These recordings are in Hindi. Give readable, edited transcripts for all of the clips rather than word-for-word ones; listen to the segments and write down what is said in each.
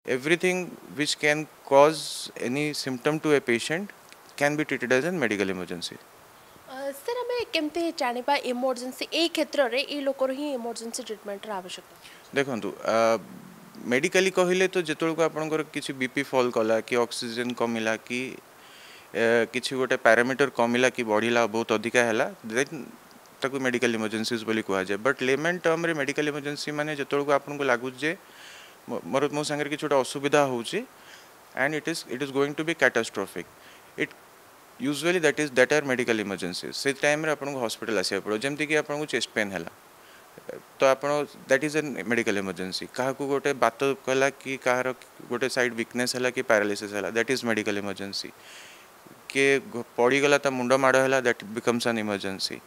everything which can cause any symptom to a patient can be treated as a medical emergency. सर आम केमती जाना इमरजेंसी ए क्षेत्र में ये लोकर ही इमरजेंसी ट्रिटमेंट आवश्यकता देखु मेडिकली कहले तो जिते आपंकर किसी बीपी फॉल कला कि ऑक्सीजन कमिला कि किसी गोटे पैरामीटर कमिला कि बढ़िला बहुत अधिका है ताकू मेडिकल इमरजेंसीज बोली कह जाए बट लेमन टर्म रे मेडिकल इमरजेंसी माने जिते आपको लगुच मोर मो सांगे किसी गोटे असुविधा होची and it is going to be catastrophic it usually that are medical emergency से टाइम रे आपको हॉस्पिटल आसिया पड़ो जमती कि आपको चेस्ट पेन है तो आप that is an medical emergency क्या गोटे बात कला कि कहार गोटे साइड वीकनेस है कि पैरालिसिस है दैट इज मेडिकल इमरजेंसी किए पड़गला ता मुंड माड़ है that becomes an emergency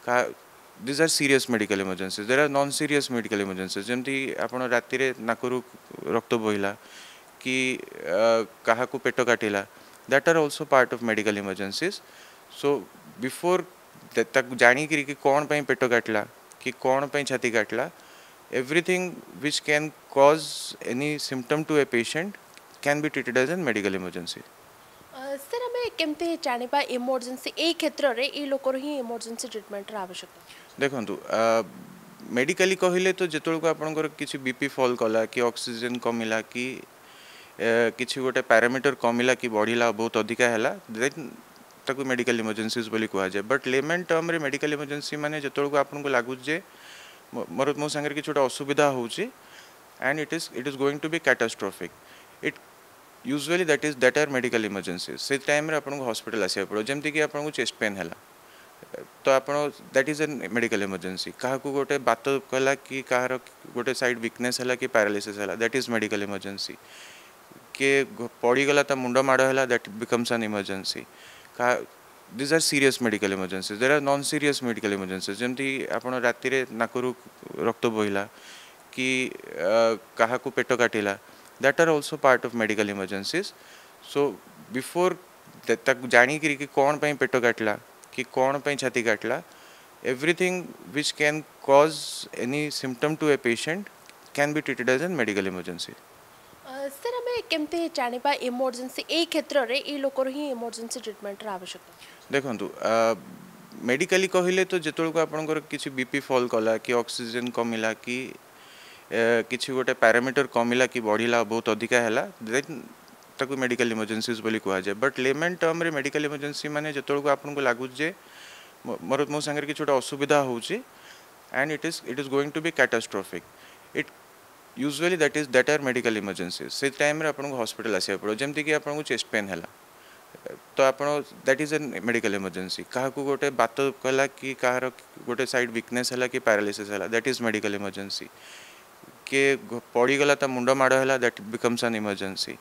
this are serious medical emergency there are non serious medical emergency जमती आप राति नाकरू रक्त बोहिला कि क्या पेट काटिला that are also part of medical emergencies so before जाणिकी कि कौन पे पेट काटिला कि कौन पे छाती काटिला everything which can cause any symptom to a patient can be treated as an medical emergency. Sir आम केमती जाना इमरजेंसी ए क्षेत्र में ये लोकर ही इमरजेंसी ट्रिटमेंट आवश्यकता देखु मेडिकली कहले तो जिते आपंकर किसी बीपी फॉल कला कि ऑक्सीजन कमिला कि किसी गोटे पैरामीटर कमिला कि बढ़िला बहुत अधिका है ताकू मेडिकल इमरजेंसीज बोली कह जाए बट लेमन टर्म रे मेडिकल इमरजेंसी माने जिते आपको लगुच मोर मो सांगे किसी गोटे असुविधा होची and it is going to be catastrophic it usually that are medical emergency से टाइम रे आपको हॉस्पिटल आसिया पड़ो जमती कि आपको चेस्ट पेन है तो आप that is an medical emergency क्या गोटे बात कला कि कहार गोटे साइड वीकनेस है कि पैरालिसिस है दैट इज मेडिकल इमरजेंसी किए पड़गला ता मुंड माड़ है that becomes an emergency this are serious medical emergency there are non serious medical emergency जमती आप राति नाकरू रक्त बोहिला कि क्या पेट काटिला that are also part of medical emergencies so before जाणिकी कि कौन पे पेट काटिला कि कौन पे छाती काटिला everything which can cause any symptom to a patient can be treated as an medical emergency. Sir आम केमती जाना इमरजेंसी ए क्षेत्र में ये लोकर ही इमरजेंसी ट्रिटमेंट आवश्यकता देखु मेडिकली कहले तो जिते आपंकर किसी बीपी फॉल कला कि ऑक्सीजन कमिला कि किसी गोटे पैरामीटर कमिला कि बढ़िला बहुत अधिका है ताकू मेडिकल इमरजेंसीज बोली कह जाए बट लेमन टर्म रे मेडिकल इमरजेंसी माने जिते आपको लगुच मोर मो सांगे किसी गोटे असुविधा होची and it is going to be catastrophic it usually that are medical emergency से टाइम रे आपको हॉस्पिटल आसिया पड़ो जमती कि आपको चेस्ट पेन है तो आप that is an medical emergency क्या गोटे बात कला कि कहार गोटे साइड वीकनेस है कि पैरालिसिस है दैट इज मेडिकल इमरजेंसी किए पड़गला ता मुंड माड़ है that becomes an emergency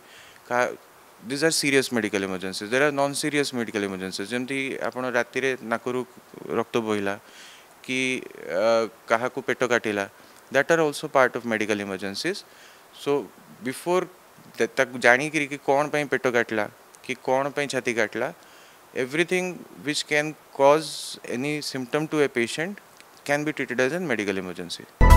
this are serious medical emergency there are non serious medical emergency जमती आप राति नाकरू रक्त बोहिला कि क्या पेट काटिला that are also part of medical emergencies so before जाणिकी कि कौन पे पेट काटिला कि कौन पे छाती काटिला everything which can cause any symptom to a patient can be treated as an medical emergency.